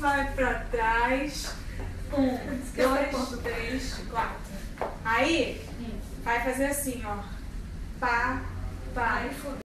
vai pra trás. 1, 2, 3, 4. Aí, vai fazer assim, ó. Pá, pá. Ai, fudeu.